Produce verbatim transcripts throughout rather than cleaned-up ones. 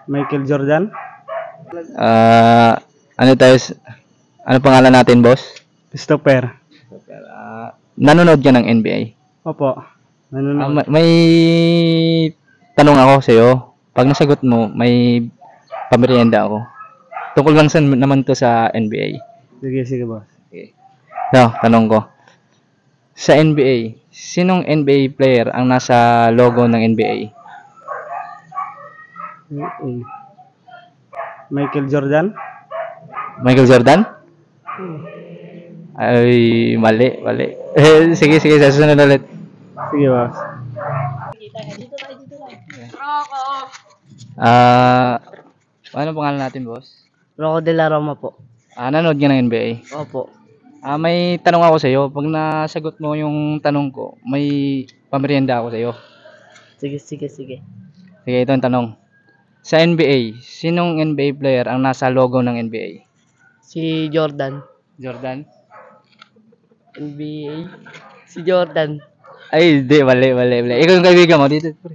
Michael Jordan. Ah, ano tayo? s- Ano pangalan natin, boss? Christopher. Ah, nanonood ka ng N B A? Opo. Ah, Nanonood. ma- may tanong ako sa iyo. Pag nasagot mo, may pamerienda ako. Tungkol lang sa, naman to sa N B A. Sige, sige boss. Okay. No, tanong ko. Sa N B A, sinong N B A player ang nasa logo ng N B A? Eh, Michael Jordan. Michael Jordan? Ay, mali, mali. Eh, sige, sige, sa susunod ulit. Sige boss. Ah, ano pangalan natin, boss? Rocco de la Roma po. Ah, nanood ka ng N B A? Opo. Ah, may tanong ako sa iyo. Pag nasagot mo yung tanong ko, may pamerienda ako sa iyo. Sige, sige, sige. Sige, ito ang tanong. Sa N B A, sinong N B A player ang nasa logo ng N B A? Si Jordan. Jordan? N B A. Si Jordan. Ay, hindi, mali, mali, mali. Ikaw yung kaibigan mo dito. Pre.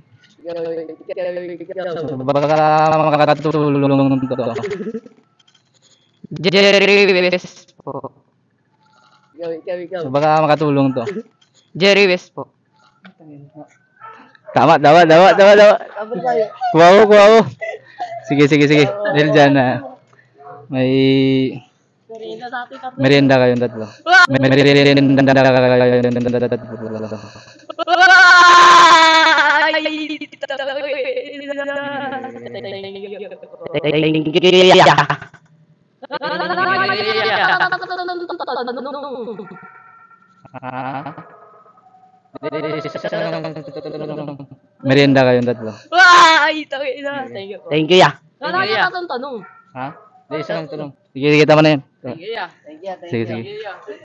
Baka makakatulong to. Jerry West po. Baka makatulong to. Jerry West po. Tama, tama, tama, tama, tama. Kuha ko, kuha ko. Sige, sige, sige. Dahil dyan na may merienda kayong tatlo. May merienda kayong tatlo. Merienda kayong tatlo. Thank you, ya. Ha? Di, isa lang tanong. Sige, sige, tama na yan. Thank you, ya. Sige, sige.